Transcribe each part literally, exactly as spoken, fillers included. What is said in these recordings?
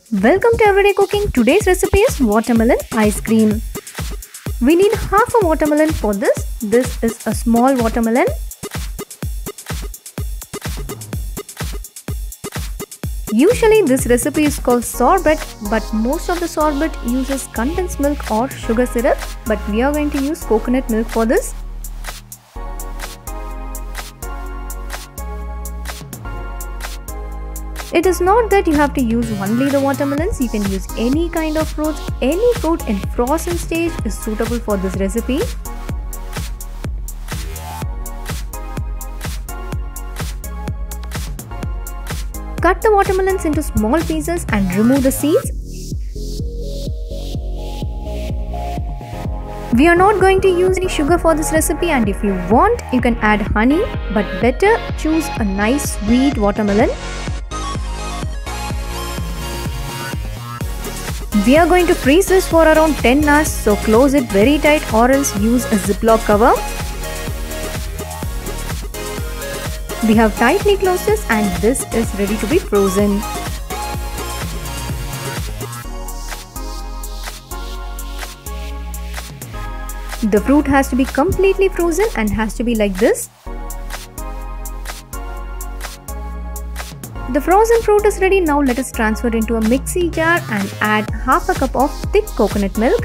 Welcome to Everyday Cooking. Today's recipe is watermelon ice cream. We need half a watermelon for this. This is a small watermelon. Usually this recipe is called sorbet, but most of the sorbet uses condensed milk or sugar syrup, but we are going to use coconut milk for this. It is not that you have to use only the watermelons, you can use any kind of fruits. Any fruit in frozen stage is suitable for this recipe. Cut the watermelons into small pieces and remove the seeds. We are not going to use any sugar for this recipe, and if you want, you can add honey, but better choose a nice sweet watermelon. We are going to freeze this for around ten hours, so close it very tight or else use a Ziploc cover. We have tightly closed this and this is ready to be frozen. The fruit has to be completely frozen and has to be like this. The frozen fruit is ready. Now let us transfer into a mixie jar and add half a cup of thick coconut milk.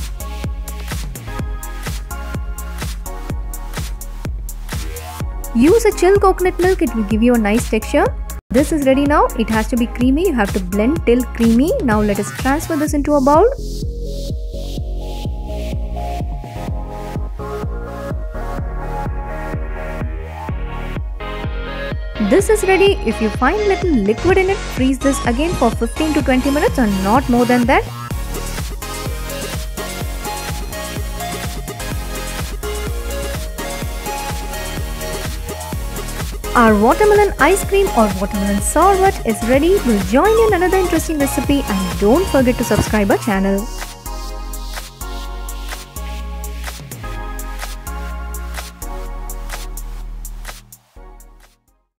Use a chilled coconut milk, it will give you a nice texture. This is ready now. It has to be creamy. You have to blend till creamy. Now let us transfer this into a bowl. This is ready. If you find little liquid in it, freeze this again for fifteen to twenty minutes and not more than that. Our watermelon ice cream or watermelon sorbet is ready. We'll join you in another interesting recipe, and don't forget to subscribe our channel.